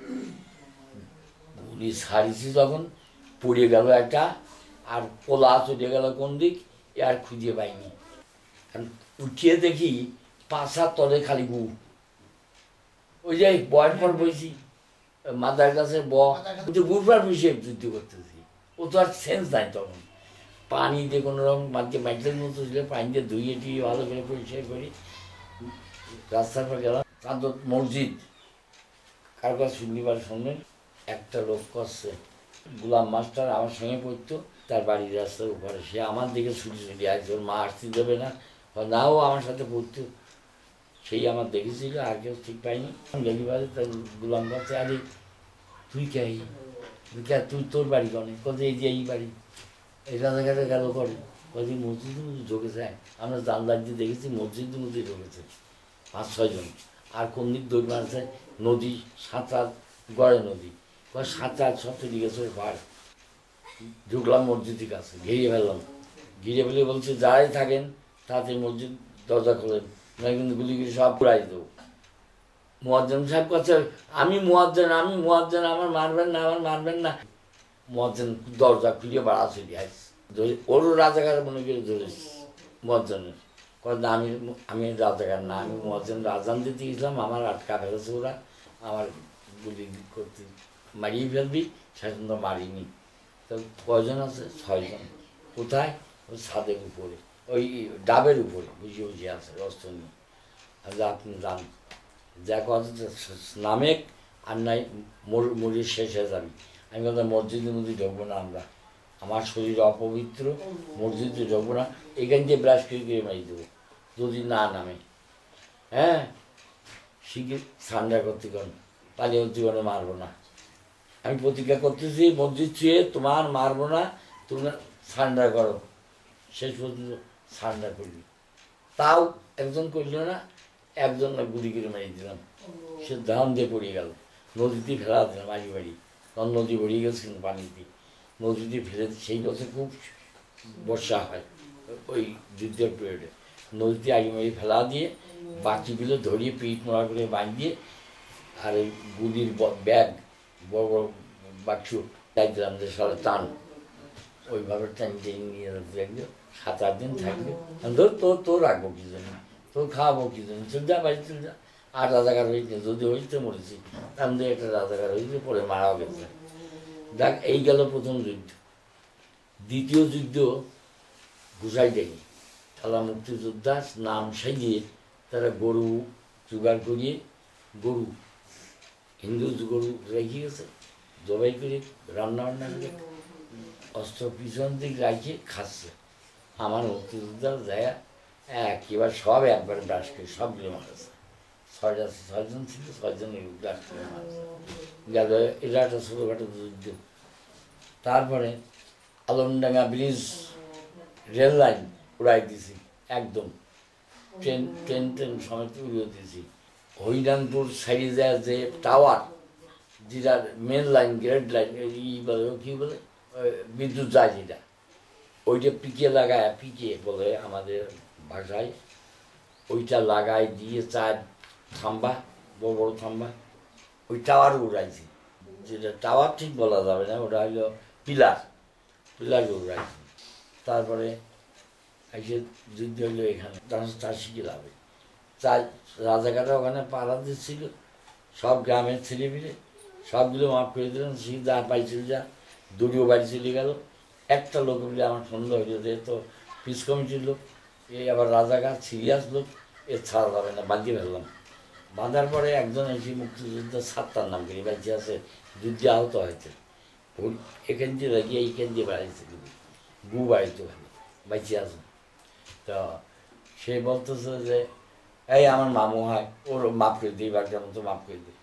গুলি ছাড়িছি তখন পড়ে গেল একটা, আর পোলা চলে গেল কোন দিক এ আর খুঁজে পাইনি। উঠিয়ে দেখি পাশার তলে খালি গু, ওই যে বয়ের পর বইছি মাথার কাছে বুফার বিষয়ে যুদ্ধ করতেছি, ও তো আর সেন্স নাই তখন। পানি দিয়ে কোনো রকম মাঝে মাইটের মতো ছিল, পানি দিয়ে ধুইয়ে টুইয়ে ভালো করে পরিষ্কার করি রাস্তার পর গেলাম। কাঁদত মসজিদ কার কাছে শুনলিবার শুনলেন একটা লোক করছে, গোলাম মাস্টার আমার সঙ্গে পড়তো, তার বাড়ির রাস্তার উপরে, সে আমার দিকে ছুটি ছুটি আসছে, ওর মা আসতে দেবে না, নাও আমার সাথে পড়তো, সেই আমার দেখেছিল, আর কেউ ঠিক পাইনি। গেলিবারে তার গোলাম কাছে, আরে তুই কে তুই কে তুই তোর বাড়ি কনে, কোথায় এই যে এই বাড়ি, এই রাজাঘাটে গেল করে, কদিন মসজিদের মধ্যে ঢুকেছে, আমরা জানলার দিয়ে দেখেছি মসজিদের মধ্যে ঢুকেছে পাঁচ ছয়জন, আর কোন দিক দৌড় মারছে নদী, সাঁতার গড়ে নদী, সাঁতার সব চলে গেছে পাড়। ঢুকলাম মসজিদের কাছে, ঘিরে ফেললাম, ঘিরে ফেলে বলছে যারাই থাকেন তাতে মসজিদ দরজা খোলেন, না কিন্তু গুলিগুলি সব পুরাই দেবো। মুয়াজ্জিন সাহেব কাছে আমি মুয়াজ্জিন আমি মুয়াজ্জিন আমার মারবেন না আমার মারবেন না, মুয়াজ্জিন দরজা খুলে বাড়া চলে আসছে, ধরে ওরও রাজাকার মনে করে ধরেছি মুয়াজ্জিনের, কথা আমি আমি রাজাকার না, আমি মুয়াজ্জিন রাজান দিতে গেছিলাম, আমার আটকা ফেলেছে ওরা, আমার গুলি করতে মারিয়ে ফেলবি, সেখানে তো মারিনি। তো কয়জন আছে? ছয়জন। কোথায়? ওই ছাদের উপরে, ওই ডাবের উপরে বুঝিয়ে বুঝিয়ে আছে অস্ত্র নিয়ে। আচ্ছা আপনি যান, যা কথা নামেক আর নাই মরির শেষ হয়ে যাবি। আমি কথা মসজিদের মধ্যে ঢুকবো না, আমরা আমার শরীর অপবিত্র, মসজিদে ঢুকবো না, এখান দিয়ে ব্রাশ করে করে মারি দেবো যদি না নামে। হ্যাঁ শিখে সান্ডার করতে করেন, পালিয়ে জীবনে মারবো না। আমি প্রতিজ্ঞা করতেছি মসজিদ ছুঁয়ে তোমার মারবো না, তোমরা সান্ডার করো। শেষ পর্যন্ত সান্ডার করলি, তাও একজন করল না, একজন গুলি করে মারিয়ে দিলাম, সে ধান দিয়ে পড়ে গেল, নদীতে ফেলা দিলাম বাড়ি বাড়ি, তখন নদী বেরিয়ে গেছে কিন্তু পানিতে, নদীতে ফেলে সেই বছর খুব বর্ষা হয় ওই যুদ্ধের পিরিয়ডে, নদীতে আগে মারি ফেলা দিয়ে বাকিগুলো ধরিয়ে পিঠ মোড়া করে বাঁধিয়ে, আর এই গুলির ব্যাগ বড় বড় বাক্স তাই দিলাম যে সারা টান, ওইভাবে টান টেনে নিয়ে দেখলো সাত আট দিন থাকবে, ধর তোর তোর রাখবো কি জন্য, তোর খাওয়াবো কি জন্য, চল যা বাড়ি চল যা। আর রাজাকার হয়েছে, যদি হইতে মরেছি, আমাদের একটা রাজাকার হয়েছে, পরে মারাও গেছে। দেখ এই গেল প্রথম যুদ্ধ। দ্বিতীয় যুদ্ধ ঘুষাই দেয়নি, তারা মুক্তিযোদ্ধা নাম সাজিয়ে তারা গরু জোগাড় করিয়ে, গরু হিন্দু গরু রেখে গেছে, জবাই করে রান্না বান্না করে অস্ত্র পিছন দিক রাখিয়ে খাচ্ছে। আমার মুক্তিযোদ্ধা যায় একেবারে সব একবারে ব্রাশ করে সবগুলো মারাছে, ছয়টা ছয়জন ছিল, ছয়জন ব্রাশ করে মারাছে গেল। এটা একটা ছোটোখাটো যুদ্ধ। তারপরে আলমডাঙ্গা ব্রিজ রেল লাইন উড়াই দিছি একদম, ট্রেন ট্রেন ট্রেন সমেত উড়িয়ে দিয়েছি। হরিনানপুর সাইডে যায় যে টাওয়ার, যেটা মেন লাইন গ্রেড লাইন ই বলে কী বলে বিদ্যুৎ যায় যেটা, ওইটা পিকে লাগায়, পিকে বলে আমাদের ভাষায়, ওইটা লাগাই দিয়ে চার থাম্বা বড় বড় থাম্বা, ওই টাওয়ার উড়াইছি, যেটা টাওয়ার ঠিক বলা যাবে না, ওটা হলো পিলার, পিলার উড়াইছি। তারপরে এসে যুদ্ধ হইলো এখানে চাষি গ্রামে, চার রাজাকাররা ওখানে পাড়া দিচ্ছিল, সব গ্রামের ছেলেপিলে সবগুলো মাফ করে দিলেন। সে যা পাইছিল যা দুটিও বাড়ি চলে গেল। একটা লোক বলে আমার সন্দেহ হইল যে তো পিস কমিটির লোক, এই আবার রাজাকার সিরিয়াস লোক, এ ছাড়া যাবে না, বাঁধিয়ে ফেললাম। বাঁধার পরে একজন এসে মুক্তিযুদ্ধ সাতটার নাম করি বাঁচিয়ে আছে, যুদ্ধে আহত হয়েছে, এখান দিয়ে লাগিয়ে এইখান দিয়ে বাড়াইছে, গু বাড়িতে ভালো বাঁচিয়ে আছে। তো সে বলতেছে যে এই আমার মামু হয়, ওর মাফ করে দিই, এবারকার মতো মাফ করে দিই।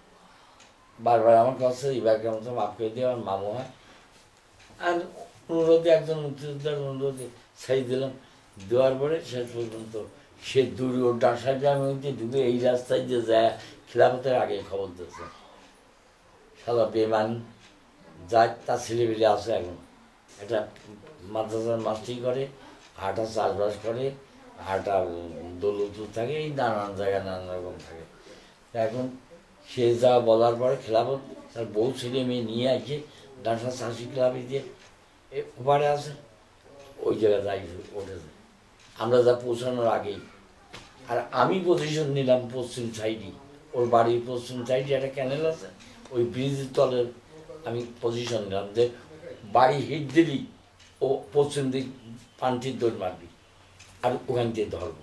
বারবার আমার কাছে এবারকার মতো মাফ করে দিয়ে আমার মামু হয়। আর অনুরোধে একজন মুক্তিযোদ্ধার অনুরোধে ছাই দিলাম। দেওয়ার পরে শেষ পর্যন্ত সে দূরে ওর ডাঁসার গ্রামের মধ্যে ঢুকে এই রাস্তায় যে যায় খিলাফতের আগে খবর দিচ্ছে। সাদা বেমান যায়, তার ছেলেবেলে আছে এখন, একটা মাদ্রাসার মাস্টারি করে, আটা চাষবাস করে, আটা দৌলতপুর থাকে, এই নানান জায়গায় নানান রকম থাকে। এখন সে যা বলার পরে খেলাফত তার বউ ছেলে মেয়ে নিয়ে আসে ডাঁসা চাষি ক্লাবে দিয়ে ওপারে আছে, ওই জায়গায় যাই ওঠেছে আমরা যা পৌঁছানোর আগেই। আর আমি পজিশন নিলাম পশ্চিম সাইডে, ওর বাড়ির পশ্চিম সাইডে একটা ক্যানেল আছে, ওই ব্রিজের তলের আমি পজিশন নিলাম যে বাড়ি হিট দিলি ও পশ্চিম দিক পান্টির দৌড় মারবি, আর ওখান দিয়ে ধরবো।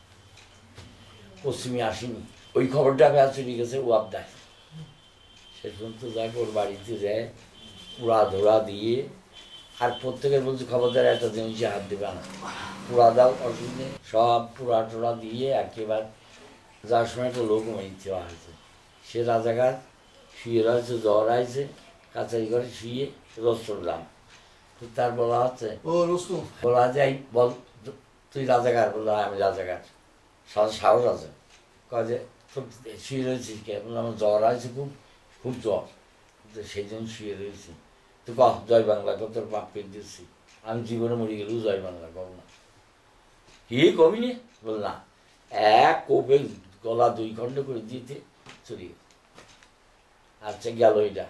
পশ্চিমে আসিনি, ওই খবরটা ব্যাস চলে গেছে ও আবদায়। শেষ পর্যন্ত যাই ওর বাড়িতে যায়, পুরা ধরা দিয়ে, আর প্রত্যেকের বলছে খবরদার একটা জিনিসে হাত দেবে না, পুরা দাও অসুবিধে, সব পুরা টোরা দিয়ে একেবারে যার সময় একটা লোক মেরে দেওয়া হয়েছে। সে রাজাঘাট শুয়ে রয়েছে, জ্বর আইছে, কাছারি করে শুয়ে রস্তর দাম। তার বলা হচ্ছে ও রুস্তম বলা যায় বল তুই রাজাঘাট, বললো আমি রাজাঘাট, সাহস আছে। কয় যে তোর শুয়ে রয়েছিস কে? বললো আমার জ্বর আছে, খুব খুব জ্বর, সেই জন্য শুয়ে রয়েছি। তো কহ জয় বাংলা, কত তোর পাপ পেয়ে দিচ্ছি, আমি জীবনে মরে গেলেও জয় বাংলা কব না। কি কবি নে? বল না, এক কোপে গলা দুই খণ্ড করে দিতে চলে গেছে। আচ্ছা গেল এটা।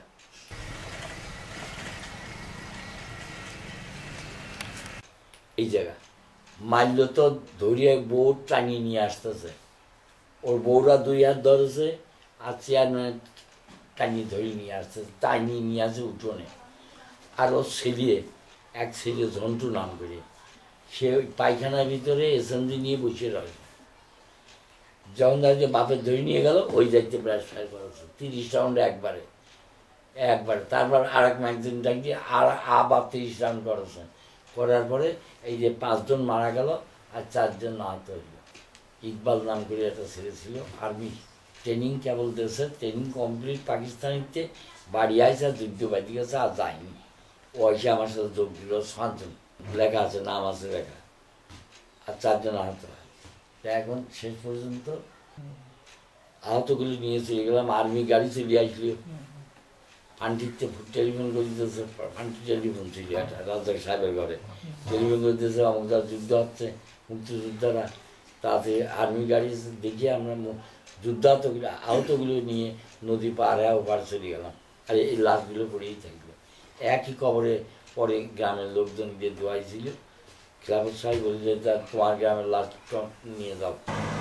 এই জায়গা মারল তো ধরিয়ে বউ টানিয়ে নিয়ে আসতেছে, ওর বউরা দুই হাত ধরেছে, আর চেয়ারম্যান টানিয়ে ধরে নিয়ে আসতেছে, টানিয়ে নিয়ে আসে উঠোনে। আর ওর ছেলে, এক ছেলে ঝন্টু নাম করে, সে ওই পায়খানার ভিতরে এসএমজি নিয়ে বসে রয়েছে। যখন তাকে বাপের ধরে নিয়ে গেল, ওই দায়িত্বে ব্রাশ ফায়ার করেছে তিরিশ রাউন্ড একবারে একবারে তারপর আর এক ম্যাগজিন ডাকিয়ে আর আবার তিরিশ রাউন্ড করেছে। করার পরে এই যে পাঁচজন মারা গেল আর চারজন আহত হইল। ইকবাল নাম করে একটা ছেলে ছিল, আর্মি ট্রেনিং কেবল দিয়েছে, ট্রেনিং কমপ্লিট পাকিস্তানিতে, বাড়ি আইসে যুদ্ধ বাড়ি গেছে, আর যায়নি। ও এসে আমার সাথে যোগ দিল, পাঁচজন লেখা আছে, নাম আছে লেখা, আর চারজন আহত হয়। এখন শেষ পর্যন্ত আহতগুলি নিয়ে চলে গেলাম, আর্মি গাড়ি চলে আসলো, পান্ডিতে টেলিফোন করে দিতেছে, পান্ডি টেলিফোন ছিল একটা রাজাক সাহেবের ঘরে, টেলিফোন করে দিতেছে অমুক যুদ্ধ হচ্ছে, মুক্তিযোদ্ধারা। তাতে আর্মি গাড়ি দেখে আমরা যুদ্ধাহতগুলো আহতগুলো নিয়ে নদী পার হ্যাঁ ওপার চলে গেলাম। আর এই লাশগুলো পড়েই থাকলো। একই কবরে পরে গ্রামের লোকজন দিয়ে দোয়াইছিল। খেলাফত সাহেব বলছে যে তোমার গ্রামের লাশ নিয়ে যাও।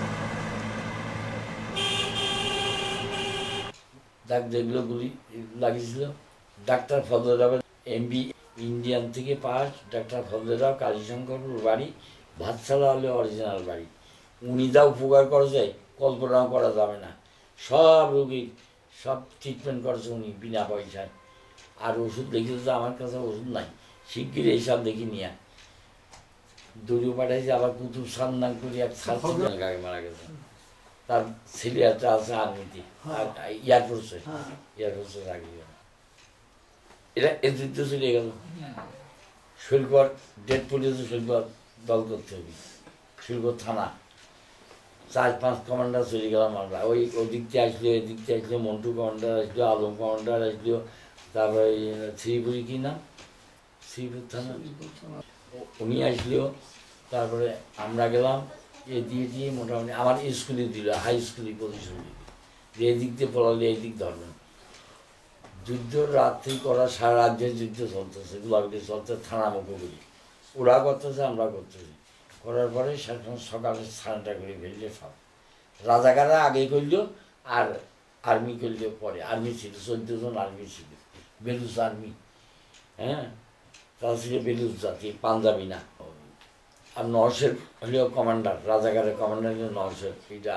ডাক যেগুলো গুলি লাগিয়েছিল, ডাক্তার ফজলরাও এমবি ইন্ডিয়ান থেকে পাস, ডাক্তার ফজলরাও কালীশঙ্করপুর বাড়ি, ভাতশালা হলে অরিজিনাল বাড়ি। উনি যা উপকার করেছে কল্পনাও করা যাবে না। সব রোগীর সব ট্রিটমেন্ট করেছে উনি বিনা পয়সায়। আর ওষুধ লিখেছে, আমার কাছে ওষুধ নাই, শিগগির এইসব দেখি নিয়ে দড়িও পাঠাইছে। আবার কুতুব সান্নান করে এক সার্জিক্যাল গাড়ি মারা গেছে, তার ছেলে একটা আছে আর্মিতে, এয়ারফোর্সে এয়ারফোর্সে চাকরি করে। এটা এ যুদ্ধ চলে গেল। শৈলকর ডেট পুলিশে শৈলকর দল করতে হবে, শৈলকর থানা চার পাঁচ কমান্ডার চলে গেলাম আমরা। ওই ওই দিক থেকে আসলো, এই দিক থেকে আসলো, মন্টু কমান্ডার আসলো, আলম কমান্ডার আসলো, তারপরে শ্রীপুরি কী নাম, শ্রীপুর থানা, উনি আসলো। তারপরে আমরা গেলাম, এ দিয়ে দিয়ে মোটামুটি আমার স্কুলে দিল, হাই স্কুলে পজিশন দিল যে এই দিক দিয়ে পড়ালে এই দিক ধরবেন। যুদ্ধ রাত্রি করা, সারা রাজ্যে যুদ্ধ চলতেছে, গোলাগুলি চলছে, থানা মুখোগুলি ওরা করতেছে, আমরা করতেছি। করার পরে সেখানে সকালে স্নানটা করে ফেললে সব রাজাকাররা আগেই করল, আর আর্মি করলে পরে আর্মি ছিল, চোদ্দ জন আর্মি ছিল, বেলুচ আর্মি। হ্যাঁ, তারা ছিল বেলুচ জাতি, পাঞ্জাবি না। আর নরসের হলেও কমান্ডার, রাজাকারের কমান্ডার হল নরসের, এটা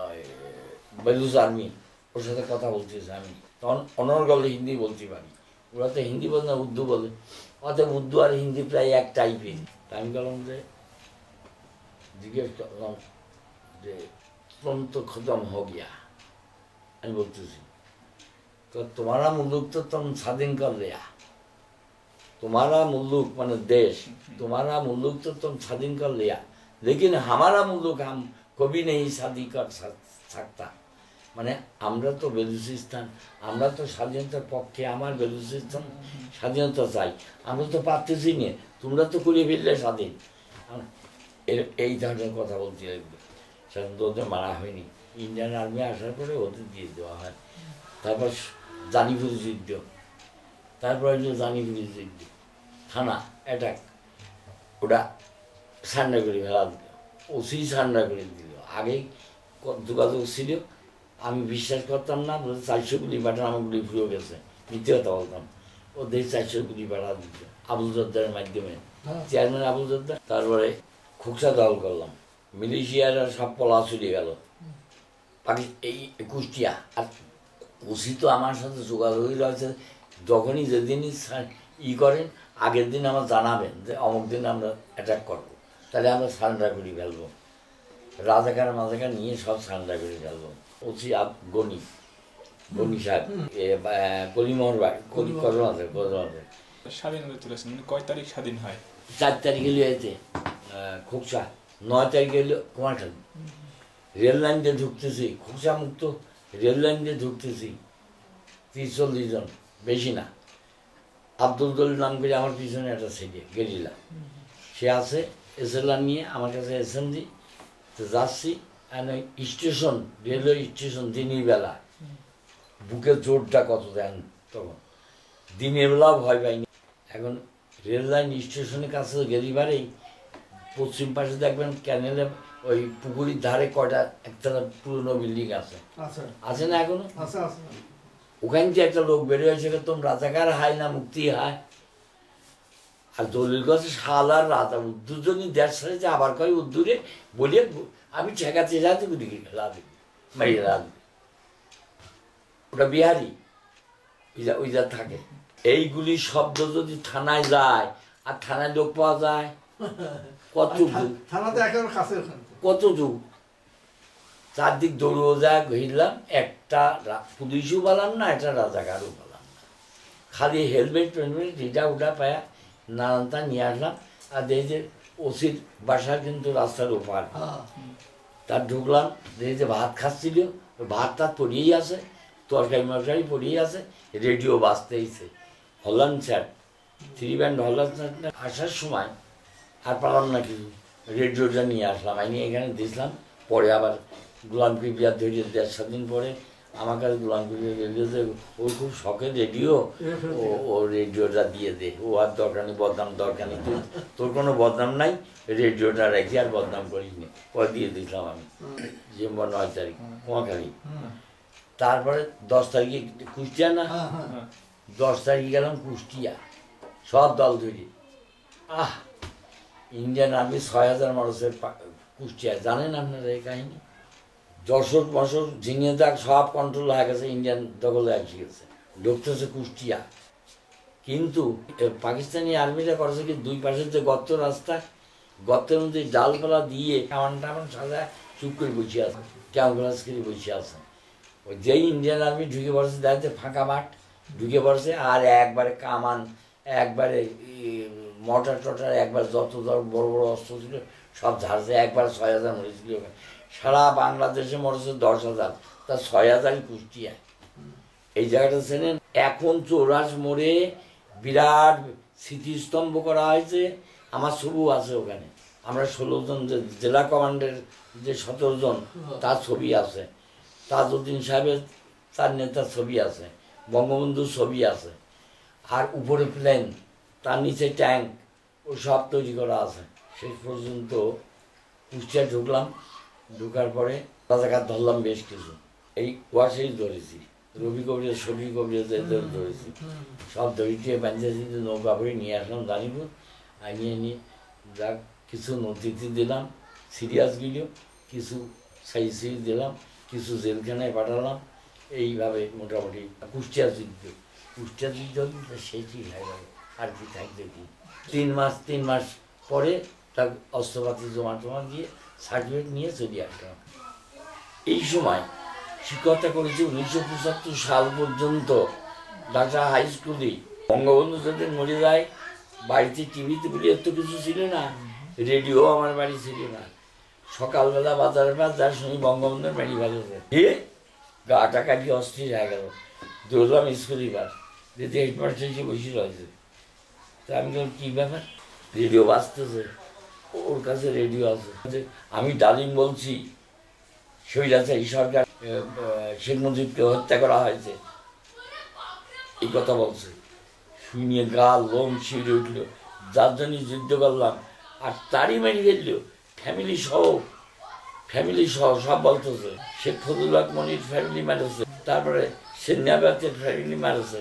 বেলুচ আর্মি। ওর সাথে কথা বলতেছে আমি, তখন অনর্গলে হিন্দি বলতে পারি। ওরা তো হিন্দি বলে না, উর্দু বলে। অতএব উর্দু আর হিন্দি প্রায় এক টাইপের। আমি বললাম যে জিজ্ঞেস করলাম যে तुम तो खत्म हो गया। আমি বলতেছি তো তোমারা মুলুক তো तुम স্বাধীন कर लिया, तुम्हारा मुल्क माने देश, तुम्हारा मुल्क तो तुम स्वाधीन कर लिया, लेकिन हमारा मुल्क हम कभी नहीं स्वाधीन कर सकता। মানে আমরা তো বেলুচিস্তান, আমরা তো স্বাধীনতার পক্ষে, আমার বেলুচিস্তান স্বাধীনতা চাই, আমরা তো পারতেছি না, তোমরা তো করে ফেললে স্বাধীন। এর এই ধরনের কথা বলতে লাগবে। সেখানে তো ওদের মারা হয়নি, ইন্ডিয়ান আর্মি আসার পরে ওদের দিয়ে দেওয়া হয়। তারপর জানিপুরি যুদ্ধ, তারপর হলো জানিপুরি যুদ্ধ, থানা অ্যাটাক, ওটা সান্ডা করে ফেলা দিল, ওসি সান্ডা করে দিল। আগেই যোগাযোগ ছিল, আমি বিশ্বাস করতাম না, চারশো গুলি পাঠান, আমার গুলি ফুরিয়ে গেছে, মিথ্যে কথা বলতাম। ওদের চারশো গুলি পাঠা দিত আবুল জর্দারের মাধ্যমে, চেয়ারম্যান আবুল জর্দার। তারপরে খোকসা দল করলাম, মিলিশিয়ারা সব পলা চলে গেল এই কুষ্টিয়া। আর ওসি তো আমার সাথে যোগাযোগই রয়েছে, যখনই যেদিনই ই করেন আগের দিন আমার জানাবেন যে অমুক দিন আমরা অ্যাটাক করবো, তাহলে আমরা সারেন্ডার করে ফেলবো, রাজাকার মাজাকার নিয়ে সব সারেন্ডার করে ফেলবো। ওসি গণি গণি সাহেব কলিমোহর বাড়ি, কলি করোনাতে করোনাতে স্বাধীনতা চলেছেন, কয় তারিখ স্বাধীন হয়? চার তারিখে লিয়েছে খোকসা, নয় তারিখে এলো কুমারখালী। রেল লাইন দিয়ে ঢুকতেছি, খোকসা মুক্ত রেল লাইন দিয়ে ঢুকতেছি, তিরিশ চল্লিশ জন, বেশি না। আব্দুল দলিল নাম করে আমার পিছনে একটা ছেলে গেরিলা, সে আছে এসএলআর নিয়ে আমার কাছে এসএমজি। তো যাচ্ছি স্টেশন, রেলওয়ে স্টেশন, দিনের বেলা বুকের জোরটা কত দেন তখন, দিনের বেলাও ভয় পাইনি। এখন রেল লাইন স্টেশনের কাছে গেরিবারেই পশ্চিম পাশে দেখবেন ক্যানেলে ওই পুকুরির ধারে কয়টা একটা পুরনো বিল্ডিং আছে, আছে না এখনো? ওখান থেকে একটা লোক বেরিয়ে হয়েছে, তোম রাজাকার হায় না মুক্তি হায়। আর দলিল কাছে শাল আর রাজা দুজনই দেড় সাড়ে আবার কয় উদ্দূরে বলিয়ে আমি ঠেকাতে যাতে গুলিকে রাধে মারিয়ে রাধে। ওটা বিহারি ওই যা থাকে। এইগুলি শব্দ যদি থানায় যায় আর থানায় লোক পাওয়া যায় কত কত যুগ, চারদিক দৌড়েও যায় ঘিরলাম, একটা পুলিশও পালাম না, একটা রাজাকারও পালাম না, খালি হেলমেট টেলমেট যেটা ওটা পায়া নানানটা নিয়ে আসলাম। আর এই যে ওসির বাসা কিন্তু রাস্তার ওপার, তার ঢুকলাম, দেখি যে ভাত খাচ্ছিল, ভাত টাত পড়িয়েই আছে, তরকারি মরকারি পড়িয়েই আছে, রেডিও বাজতেইছে, হলান স্যার থ্রি ব্যান্ড হলান স্যার। আসার সময় আর পারলাম না কিছু, রেডিওটা নিয়ে আসলাম, আমি এখানে দিয়েছিলাম। পরে আবার গোলাম কিবরিয়া ধরে দেড় সাত দিন পরে আমার কাছে গোলাম কিবরিয়া রেডিওতে, ওর খুব শখের রেডিও, ও ও রেডিওটা দিয়ে দে, ও আর দরকার নেই, বদনাম দরকার নেই, তুই তোর কোনো বদনাম নাই, রেডিওটা রেখে আর বদনাম করিস নি, ও দিয়ে দিয়েছিলাম আমি। ডিসেম্বর নয় তারিখ কুমাখালী। তারপরে দশ তারিখে কুষ্টিয়া না, দশ তারিখে গেলাম কুষ্টিয়া, সব দল ধরে। আহ ইন্ডিয়ান আর্মি ছয় হাজার মানুষের কুষ্টিয়া, জানেন আপনারা এই কাহিনী? যশোর মশোর ঝিঙে দাগ সব কন্ট্রোল হয়ে গেছে, ইন্ডিয়ান দখলে এসে গেছে, ঢুকতেছে কুষ্টিয়া। কিন্তু পাকিস্তানি আর্মিরা করেছে কি, দুই পাশের যে গর্ত রাস্তা, গর্তের মধ্যে ডালপালা দিয়ে কামান টামান সাজা চুপ করে বসে আছে, ক্যাম্পাস করে বসে আছে। ওই যেই ইন্ডিয়ান আর্মি ঢুকে পড়েছে, দেখতে ফাঁকা মাঠ, ঢুকে পড়েছে, আর একবারে কামান, একবারে মটার টটার, একবার যত ধর বড় বড় অস্ত্র ছিল সব ঝাড়ছে, একবার ছয় হাজার মরেছিল। সারা বাংলাদেশে মরেছে দশ হাজার, তার ছয় হাজারই কুষ্টিয়ায়। এই জায়গাটা চেনেন? এখন চৌরাস মোড়ে বিরাট স্মৃতিস্তম্ভ করা হয়েছে, আমার ছবি আছে ওখানে। আমরা ষোলো জন যে জেলা কমান্ডের যে সতেরো জন, তার ছবি আছে, তাজউদ্দিন সাহেবের তার নেতার ছবি আছে, বঙ্গবন্ধুর ছবি আছে, আর উপরে প্লেন, তার নিচে ট্যাঙ্ক, ও সব তৈরি করা আছে। শেষ পর্যন্ত কুষ্টিয়া ঢুকলাম, ঢুকার পরে রাজাকার ধরলাম বেশ কিছু, এই ওয়াশেই ধরেছি, রবি কবিরাজ শফি কবিরাজ এদের ধরেছি, সব দড়িটিয়ে বাঞ্চাছি, নৌকা করে নিয়ে আসলাম দানিপুর, আনিয়ে নিয়ে যা কিছু নথিতে দিলাম সিরিয়াসগুলো, কিছু সাইসি দিলাম, কিছু জেলখানায় পাঠালাম। এইভাবে মোটামুটি কুষ্টিয়া যুদ্ধ কুষ্টিয়া যুদ্ধ সেইটি হয়ে গেল, আর কি থাকবে কি। তিন মাস তিন মাস পরে তার অস্ত্রপাতি জমা টমা দিয়ে সার্টিফিকেট নিয়ে চলে আসলাম। এই সময় শিক্ষকতা করেছি উনিশশো পঁচাত্তর সাল পর্যন্ত ঢাকা হাই স্কুলে। বঙ্গবন্ধু যদি মরে যায়, বাড়িতে টিভিতে বলে এত কিছু ছিল না, রেডিও আমার বাড়ি ছিল না। সকালবেলা বাজারের পাশ যার শুনি বঙ্গবন্ধুর বাড়ি বাজারে দিয়ে গাটা কাটিয়ে অস্থির হয়ে গেল। দৌড়লাম স্কুলে বার, যেতে হেডমাস্টার এসে বসে রয়েছে। তা আমি বললাম কী ব্যাপার, রেডিও বাজতেছে, ওর কাছে রেডিও আছে। আমি ডালিম বলছি স্বৈরাচারী সরকার শেখ মুজিবকে হত্যা করা হয়েছে, এই কথা বলছে। শুনিয়ে গা লোম শিউরে উঠলো, যার জন্যই যুদ্ধ করলাম। আর তারই মেরে ফেলল ফ্যামিলি সহ, ফ্যামিলি সহ সব বলতেছে। শেখ ফজলুল হক মনির ফ্যামিলি মারেছে, তারপরে সেনাবাতের ফ্যামিলি মারেছে।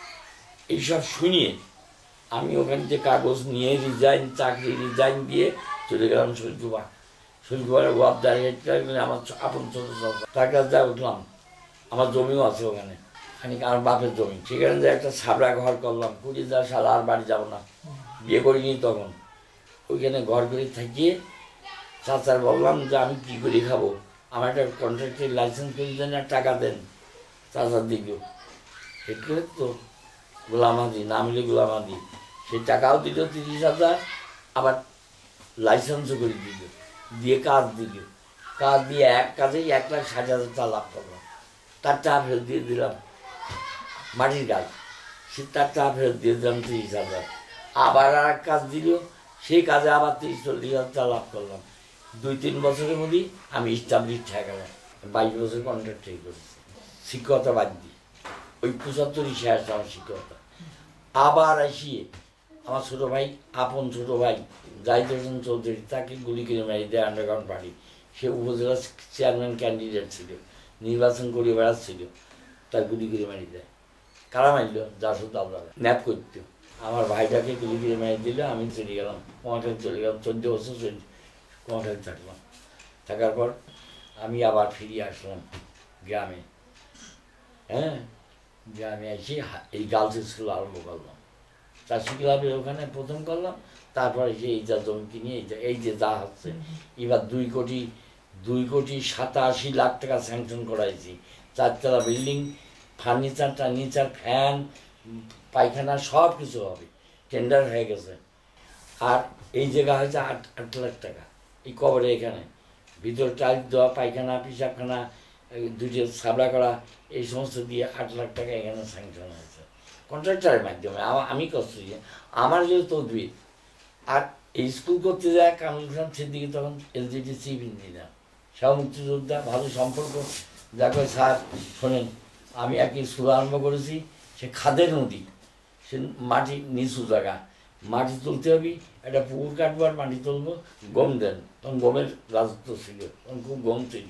এইসব শুনিয়ে আমি ওখান থেকে কাগজ নিয়ে রিজাইন, চাকরি রিজাইন দিয়ে চলে গেলাম শৈলকুপা। শৈলকুপার ওয়াব দাঁড়িয়ে আমার আপন ছোট তার কাছে যা উঠলাম। আমার জমিও আছে ওখানে, খানিক আমার বাপের জমি। সেখানে যে একটা ছাবড়া ঘর করলাম, কুড়ি হাজার সাল আর বাড়ি যাবো না, বিয়ে করিনি তখন। ওইখানে ঘর করে থাকিয়ে চাচার বললাম যে আমি কী করে খাবো, আমার একটা কন্ট্রাক্টের লাইসেন্স করে দেন আর টাকা দেন। চাচার দিল, সেটা তো গোলামাদি, নাম হলে গোলামাদি। সেই টাকাও দিল তিরিশ হাজার, আবার লাইসেন্সও করে দিল, দিয়ে কাজ দিল। কাজ দিয়ে এক কাজেই এক লাখ ষাট হাজার টাকা লাভ করলাম। তার টাকা ফেরত দিয়ে দিলাম, মাটির কাজ, সে তার টাকা ফেরত দিয়ে দিলাম তিরিশ হাজার। আবার আর এক কাজ দিল, সেই কাজে আবার তিরিশ চল্লিশ হাজার টাকা লাভ করলাম। দুই তিন বছরের মধ্যেই আমি স্টাবলিশ হয়ে গেলাম। বাইশ বছর কন্ট্রাক্টই করেছি, শিক্ষকতা বাদ দিয়ে। ওই পঁচাত্তরই শেষ আমার শিক্ষকতা। আবার আসিয়ে আমার ছোটো ভাই, আপন ছোটো ভাই জাহিদ হোসেন চৌধুরী, তাকে গুলি করে মেরে দেয় আন্ডারগ্রাউন্ড পার্টি। সে উপজেলা চেয়ারম্যান ক্যান্ডিডেট ছিল, নির্বাচন করে বেড়াচ্ছিল, তার গুলি করে মেরে দেয়। কারা মারল? জাসদ আল্লাহ ন্যাপ করতো। আমার ভাইটাকে গুলি করে মেরে দিল, আমি চলে গেলাম কুমারখালী, চলে গেলাম চোদ্দ বছর চলে কুমারখালী থাকলাম। থাকার পর আমি আবার ফিরে আসলাম গ্রামে। হ্যাঁ, গ্রামে এসে এই গার্লস স্কুল আরম্ভ করলাম। চাষি ক্লাবের ওখানে প্রথম করলাম, তারপরে যে এই যা জমি কিনে এই যে এই যে যা হচ্ছে, এবার দুই কোটি দুই কোটি সাতাশি লাখ টাকা স্যাংশন করাইছি। চারতলা বিল্ডিং, ফার্নিচার টার্নিচার, ফ্যান, পায়খানা সব কিছু হবে, টেন্ডার হয়ে গেছে। আর এই জায়গা হয়েছে আট আট লাখ টাকা, এই কবরে এখানে ভিতর টাইল দেওয়া, পায়খানা, পিসাবখানা, দুটো ছাবড়া করা, এই সমস্ত দিয়ে আট লাখ টাকা এখানে স্যাংশন হয়েছে কন্ট্রাক্টারের মাধ্যমে। আমি করছি, আমার যে তদবির। আর এই স্কুল করতে যায় কামরুল ইসলাম সিদ্দিকী, তখন এলজিডি চিফ ইঞ্জিনিয়ার, সব মুক্তিযোদ্ধা, ভালো সম্পর্ক। যাকে স্যার শোনেন, আমি এক স্কুল আরম্ভ করেছি, সে খাদের নদী, সে মাটি নিচু জায়গা, মাটি তুলতে হবে, একটা পুকুর কাটবো আর মাটি তুলবো, গম দেন। তখন গমের রাজত্ব ছিল, তখন খুব গম ছিল।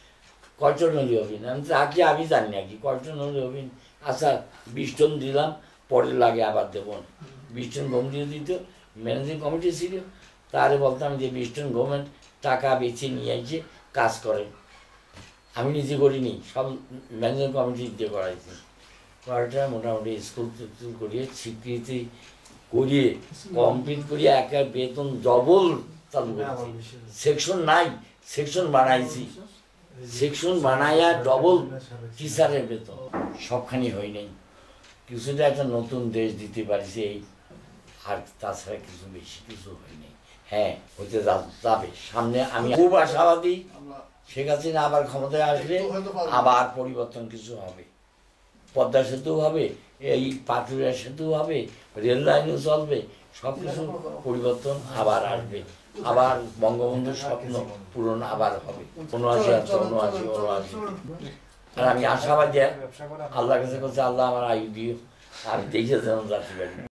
কয়টন হলে হবেন? আমি আগে আমি জানি না কি কয়টন হলে হবেন। আচ্ছা, বিশ টন দিলাম, পরে লাগে আবার দেবো। বিশ টন গম দিয়ে দিত, ম্যানেজিং কমিটি ছিল, তারে বলতাম যে বিশ টন গমের টাকা বেছে নিয়ে এসে কাজ করেন। আমি নিজে করিনি, সব ম্যানেজিং কমিটি দিয়ে করাইছি। করাটা মোটামুটি স্কুল টুল করিয়ে স্বীকৃতি করিয়ে কমপ্লিট করিয়ে একা বেতন ডবল চালু করেছি। সেকশন নাই, সেকশন বানাইছি, সেকশন বানাইয়া ডবল টিচারের বেতন। সবখানি হয় নাই, কিছুটা একটা নতুন দেশ দিতে পারছি এই, আর তাছাড়া কিছু বেশি কিছু হয়নি। হ্যাঁ, হতে যাবে সামনে। আমি খুব আশাবাদী, শেখ হাসিনা আবার ক্ষমতায় আসলে আবার পরিবর্তন কিছু হবে। পদ্মা সেতু হবে, এই পাটুরিয়া সেতু হবে, রেল লাইনও চলবে, সব কিছু পরিবর্তন আবার আসবে। আবার বঙ্গবন্ধুর স্বপ্ন পূরণ আবার হবে। উনআশি আছে, উনআশি উনআশি আর আমি আশাবাদী, আল্লাহর কাছে করছি, আল্লাহ আমার আয়ু দিও, আমি দেখে যেন যাতে পারি।